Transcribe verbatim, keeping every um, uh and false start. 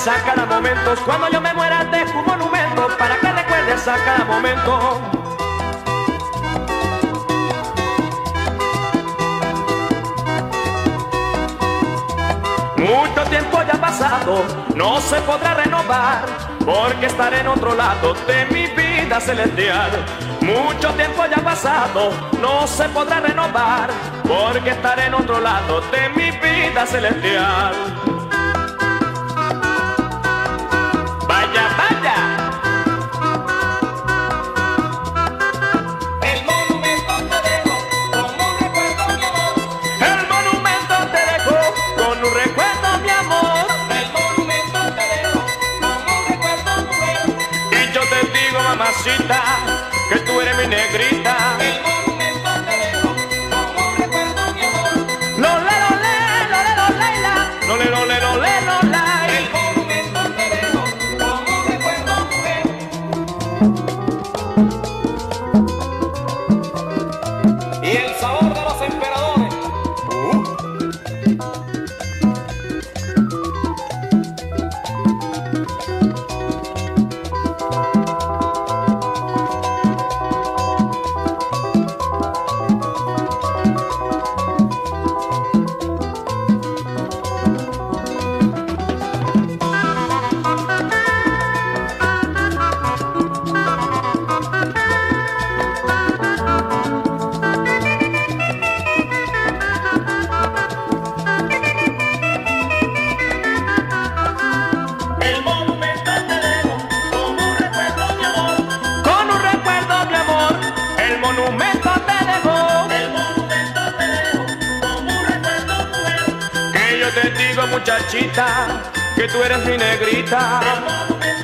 recuerdes a cada momento. Cuando yo me muera dejo un monumento para que recuerdes a cada momento. Mucho tiempo ya ha pasado, no se podrá renovar, porque estaré en otro lado de mi vida celestial. Mucho tiempo ya ha pasado, no se podrá renovar, porque estaré en otro lado de mi vida celestial. Vaya, vaya. El monumento te dejo como un recuerdo, mi amor. El monumento te dejo con un recuerdo, mi amor. El monumento te dejo como un recuerdo, mujer. Y yo te digo, mamacita, que tú eres mi negrita. El monumento te dejo como un recuerdo, mi amor. Lo le lo le, lo le lo le la. Lo le lo le lo le lo la. El monumento te dejo como un recuerdo, mujer. Y el sabor de los emperadores. El monumento te dejo como un recuerdo, mi amor. Con un recuerdo, mi amor, el monumento te dejo. El monumento te dejo como un recuerdo, mujer. Que yo te digo, muchachita, que tú eres mi negrita. El monumento